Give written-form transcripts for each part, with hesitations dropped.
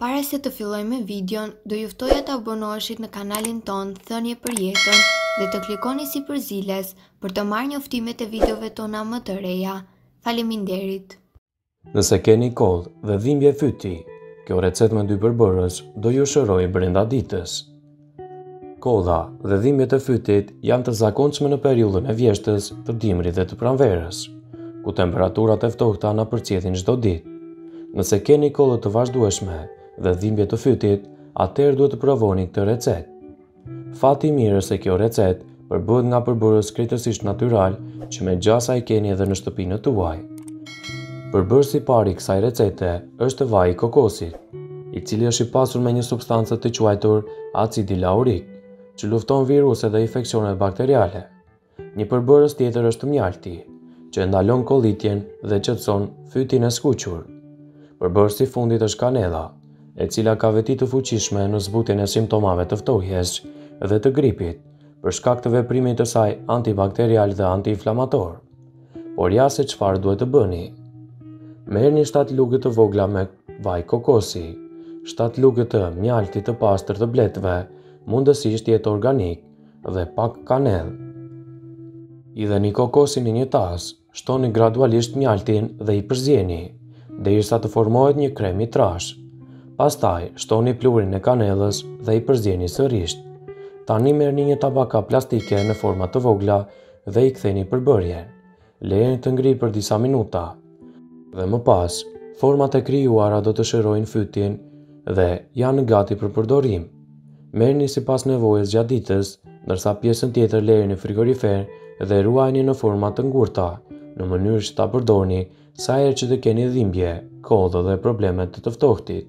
Para se të fillojmë videon, do juftoja të abonoheshit në kanalin ton Thënie për Jetën dhe të klikoni si përziles për të marrë njoftimet e videove tona më të reja. Faleminderit! Nëse keni kollë dhe dhimbje fyti, kjo recetë me 2 përbërës do ju shëroj brenda ditës. Kolla dhe dhimbjet e fytit janë të zakonshme në periudhën e vjeshtës, të dimrit dhe të pranverës, ku temperaturat e ftohta na përcjelljin çdo ditë. Nëse keni kollë të vazhdueshme dhe dhimbje të fytit, atëherë duhet të provoni këtë recetë. Fati i mirë se kjo recetë përbëhet nga përbërës krejtësisht natyral që me gjasa i keni edhe në shtëpinë tuaj. Përbërësi i parë i kësaj recete është vaji i kokosit, i cili është i pasur me një substancë të quajtur acidi laurik, që lufton viruse dhe infeksionet bakteriale. Një përbërës tjetër është mjalti, që ndalon kollitjen dhe qetëson fytin e skuqur. Përbërësi i fundit është kanella, e cila ka veti të fuqishme në zbutjen e simptomave të ftohjes dhe të gripit, për shkak të veprimit të saj antibakterial dhe antiinflamator. Por ja se çfarë duhet të bëni. Merrni 7 lugë të vogla me vaj kokosi, 7 lugë të mjaltit të pastër të bletëve, mundësisht jetë organik, dhe pak kanellë. Hidheni kokosin në një tas, shtoni gradualisht mjaltin dhe i përzjeni, derisa të formohet një krem i trashë. Pastaj, shton pluhurin e kanellës dhe i përzjeni sërish. Tani merrni një tabaka plastike në forma të vogla dhe i ktheni përbërjen. Lejeni të ngrijë për disa minuta. Dhe më pas, format e krijuara do të shërojnë fytin dhe janë gati për përdorim. Merrni sipas nevojës gjatë ditës, ndërsa pjesën tjetër lejeni në frigorifer dhe ruajini në forma të ngurta, në mënyrë që ta përdorni sa herë që të keni dhimbje, kollë dhe probleme të ftohtit.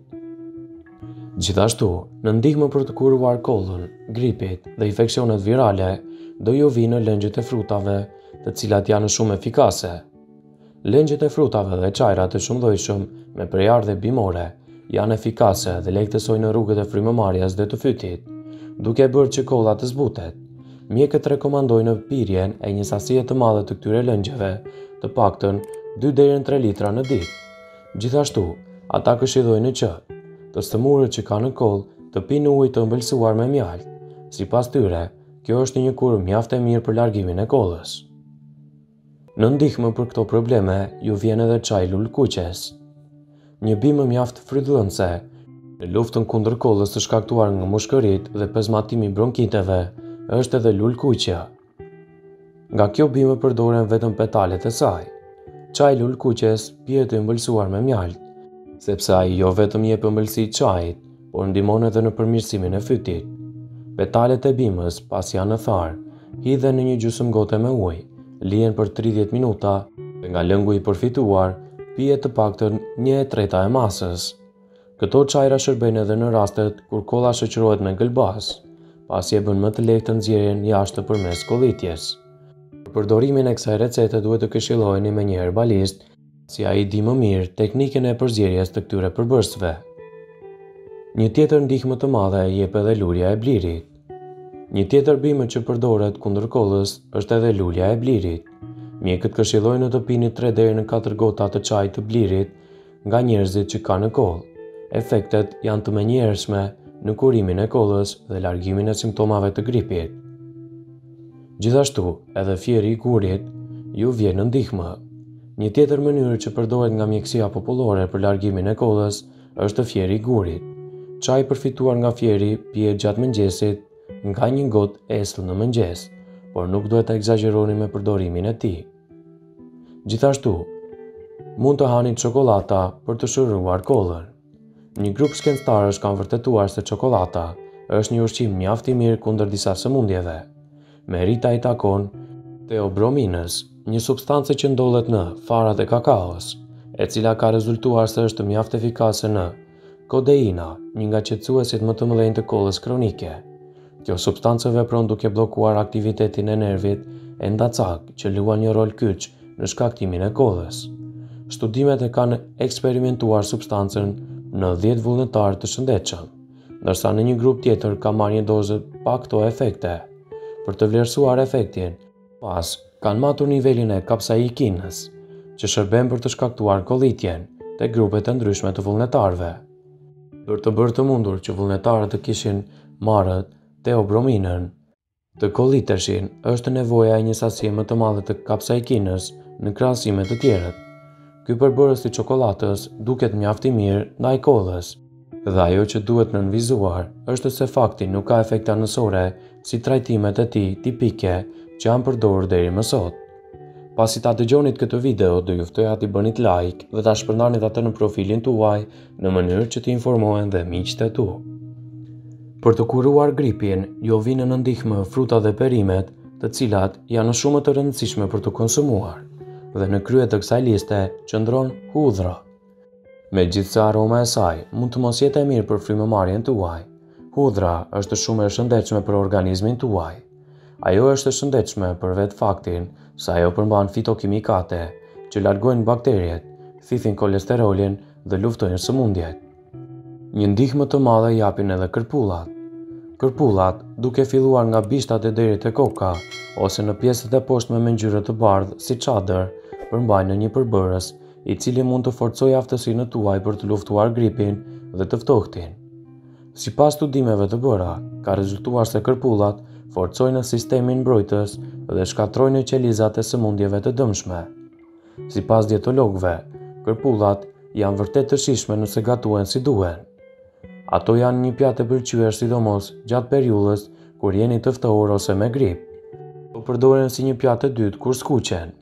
Gjithashtu, në ndihmë për të kuruar kollën, gripit dhe infeksionet virale, do ju vinë lëngjet e frutave, të cilat janë shumë efikase. Lëngjet e frutave dhe çajrat e shumëllojshëm me prejardhje bimore janë efikase dhe lehtësojnë rrugët e frymëmarrjes dhe të fytit, duke bërë që kolla të zbutet. Mjekët rekomandojnë pirjen e një sasie të madhe të këtyre lëngjeve, të paktën 2 deri në 3 litra në ditë. Gjithashtu, ata këshillojnë që të stëmurët që kanë në kollë të pinë ujë të ëmbëlsuar me mjalt. Sipas tyre, kjo është një kurë mjaft e mirë për largimin e kollës. Në ndihmë për këto probleme, ju vjen edhe çaji lulkuqes. Një bimë mjaft fryllënse në luftën kundër kollës të shkaktuar nga mushkëritë dhe pezmatimi i bronkiteve është edhe lulkuqja. Nga kjo bimë përdoren vetëm petalet e saj. Çaji lulkuqes pihet i ëmbëlsuar me mjalt, sepse ai jo vetëm jep ëmbëlsi çajit, por ndihmon edhe në përmirësimin e fytit. Petalet e bimës, pasi janë në tharë, hidhen në një gjysmëgote me ujë, lihen për 30 minuta dhe nga lëngu i përfituar, pihet të paktën 1/3 e masës. Këto çajra shërbejnë edhe në rastet kur kolla shoqërohet me gëlbas, pasi e bën më të lehtë nxjerrjen jashtë përmes kollitjes. Për përdorimin e kësaj recete duhet të këshilloheni me një herbalist, si ai di më mirë teknikën e përzierjes të këtyre përbërësve. Një tjetër ndihmë të madhe jep edhe lulja e blirit. Një tjetër bimë që përdoret kundër kollës është edhe lulja e blirit. Mjekët këshillojnë të pini 3 deri në 4 gota të çajit të blirit nga njerëzit që kanë kollë. Efektet janë të menjëhershme në kurimin e kollës dhe largimin e simptomave të gripit. Gjithashtu, edhe fieri i gurit ju vjen në ndihmë. Një tjetër mënyrë që përdoret nga mjekësia popullore për largimin e kollës është fieri i gurit. Çaji përfituar nga fieri pihet gjatë mëngjesit nga 1 gotë esëll në mëngjes, por nuk duhet të egzagjeroni me përdorimin e tij. Gjithashtu, mund të hani çokoladata për të shëruar kollën. Një grup shkencëtarësh kanë vërtetuar se çokolata është një ushqim mjaft i mirë kundër disa sëmundjeve. Merita i takon theobrominës, një substancë që ndodhet në farat e kakaos, e cila ka rezultuar se është mjaft efikase në kodeina, një nga qetësuesit më të mëdhenj të kollës kronike. Kjo substancë vepron duke bllokuar aktivitetin e nervit endacak, që luan një rol kyç në shkaktimin e kollës. Studimet e kanë eksperimentuar substancën në 10 vullnetarë të shëndetshëm, ndërsa në një grup tjetër ka marrë një dozë pa këto efekte. Për të vlerësuar efektin, pas kanë matur nivelin e kapsaikinës, që shërben për të shkaktuar kollitjen te grupet e ndryshme të vullnetarëve. Për të bërë të mundur që vullnetarët të kishin marrë teobrominën, të kolliteshin, është nevoja e një sasie më të madhe të kapsaikinës në krahasim me të tjerët. Ky përbërës i çokoladës duket mjaft i mirë ndaj kollës, dhe ajo që duhet nënvizuar është se fakti nuk ka efekte anësore si trajtimet e tij tipike që janë përdorur deri më sot. Pasi ta dëgjonit këtë video, do ju ftoja t'i bënit like dhe ta shpërndanit atë në profilin tuaj në mënyrë që t'i informohen dhe miqtë e tu. Për të kuruar gripin, ju vinë në ndihmë fruta dhe perimet, të cilat janë shumë të rëndësishme për të konsumuar, dhe në krye të kësaj liste qëndron hudhra. Megjithse aroma e saj mund të mos jetë e mirë për frymëmarrjen tuaj, hudhra është shumë e shëndetshme për organizmin tuaj. Ajo është e shëndetshme për vetë faktin se ajo përmban fitokimikate që largojnë bakteriet, thithin kolesterolin dhe luftojnë sëmundjet. Një ndihmë të madhe japin edhe kërpullat. Kërpullat, duke filluar nga bishtat e deri te koka ose në pjesët e poshtme me ngjyrë të bardhë si çadër, përmbajnë një përbërës i cili mund të forcojë aftësinë tuaj për të luftuar gripin dhe të ftohtin. Sipas studimeve të bëra, ka rezultuar se kërpullat forcojnë sistemin mbrojtës dhe shkatrojnë qelizat e sëmundjeve të dëmshme. Sipas dietologëve, kërpullat janë vërtet të shijshme nëse gatuhen si duhen. Ato janë një pjatë e pëlqyer sidomos gjatë periudhës kur jeni të ftohur ose me grip. Po përdoren si një pjatë e dytë kur skuqen.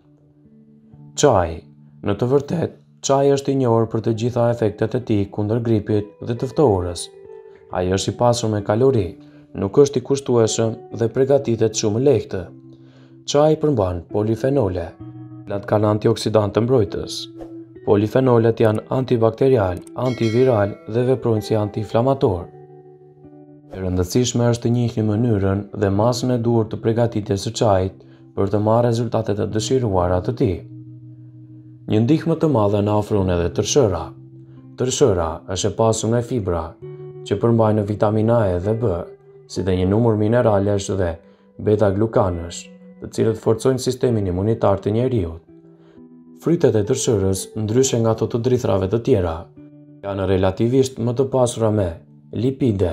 Çaji. Në të vërtetë, çaji është i njohur për të gjitha efektet e tij kundër gripit dhe të ftohurës. Ai është i pasur me kalori, nuk është i kushtueshëm dhe përgatitet shumë lehtë. Çaji përmban polifenole, cilat kanë antioksidantë mbrojtës. Polifenolet janë antibakterial, antiviral dhe veprojnë si antiinflamator. E rëndësishme është të njihni mënyrën dhe masën e duhur të përgatitjes së çajit për të marrë rezultatet e dëshiruara të tij. Një ndihmë të madhe na ofron edhe tërshëra. Tërshëra është e pasur me fibra që përmbajnë vitamina E dhe B, si dhe një numër mineralesh dhe beta-glukanësh, të cilët forcojnë sistemin imunitar të njeriut. Frytet e tërshërës, ndryshe nga ato të drithrave të tjera, janë relativisht më të pasura me lipide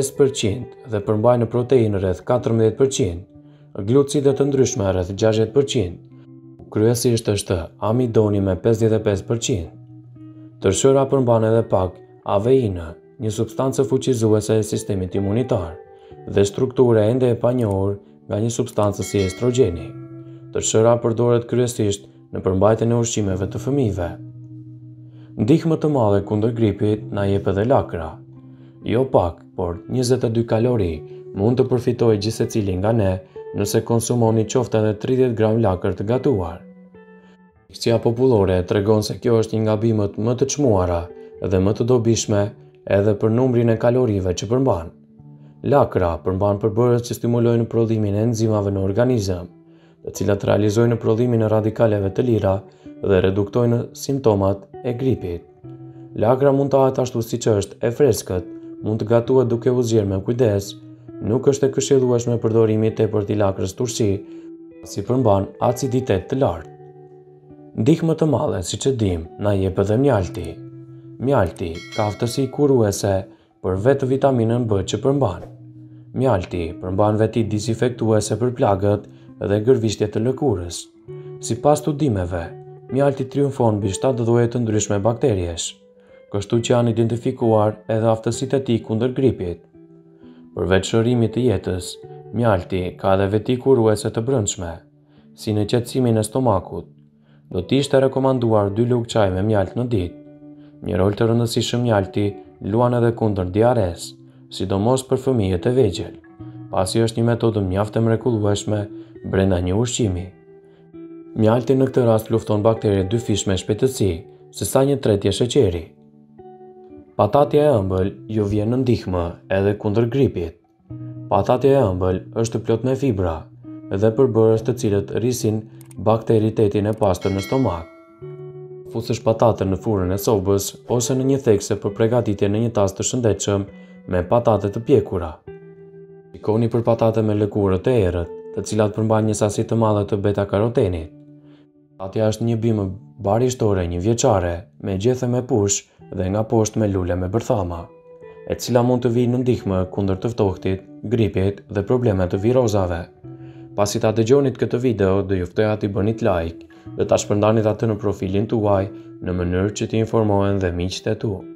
5% dhe përmbajnë proteinë rreth 14%, glucide të ndryshme rreth 60%, kryesisht është amidoni me 55%. Tërshëra përmban edhe pak aveinë, një substancë fuqizuese e sistemit imunitar, dhe strukturë ende e panjohur nga një substancë si estrogeni. Tërshëra përdoret kryesisht në përmbajtjen e ushqimeve të fëmijëve. Ndihmë të madhe kundër gripit na jep edhe lakra. Jo pak, por 22 kalori mund të përfitojë gjithsecili nga ne nëse konsumoni qoftë edhe 30 gram lakër të gatuar. Fiksia popullore tregon se kjo është një nga bimet më të çmuara dhe më të dobishme edhe për numrin e kalorive që përmban. Lakra përmban përbërës që stimulojnë prodhimin e enzimave në organizëm, të cilat realizojnë prodhimin e radikaleve të lira dhe reduktojnë simptomat e gripit. Lakra mund të hahet ashtu siç është e freskët, mund të gatuhet duke u zgjerë me kujdes, nuk është e këshillueshme përdorimi i tepërt i lakrës turshi, pasi përmban aciditet të lartë. Ndihmë të madhe, siç e dim, na jep edhe mjalti. Mjalti ka aftësi kuruese për vetë vitaminën B që përmban. Mjalti përmban veti disinfektuese për plagët dhe gërvishtjet të lëkurës. Sipas studimeve, mjalti triumfon mbi 7 lloje të ndryshme bakteriesh, kështu që janë identifikuar edhe aftësitë e tij kundër gripit. Përveç shërimit të jetës, mjalti ka edhe veti kuruese të brendshme, si në qetësimin e stomakut. Do të ishte rekomanduar 2 lugë çaj me mjalt në ditë. Një rol të rëndësishëm mjalti luan edhe kundër diares, sidomos për fëmijët e vegjël, pasi është një metodë mjaft e mrekullueshme brenda një ushqimi. Mjalti në këtë rast lufton bakteriet dyfish me shpejtësi, sesa 1/3 sheqeri. Patatja e ëmbël ju vjen në ndihmë edhe kundër gripit. Patatja e ëmbël është plot me fibra dhe përbërës të cilët rrisin bakteritetin e pastër në stomak. Fusësh patatën në furrën e sobës ose në një thekse për përgatitje në një tas të shëndetshëm me patate të pjekura. Shikoni për patate me lëkurë të errët, të cilat përmbajnë një sasi të madhe të beta-karotenit. Patatja është një bimë barishtore 1 vjeçare, me gjethe me push dhe nga poshtë me lule me bërthama. e cila mund të vijë në ndihmë kundër të ftohtit, gripit dhe probleme të virozave. Pasi ta dëgjonit këtë video, do ju ftoj t'i bënit like dhe ta shpërndanit atë në profilin tuaj në mënyrë që t'i informohen dhe miqtë e tu.